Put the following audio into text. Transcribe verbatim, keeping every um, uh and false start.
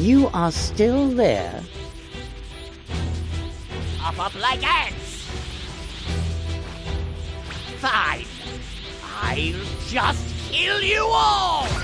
You are still there? Up, up like ants! Fine! I'll just kill you all!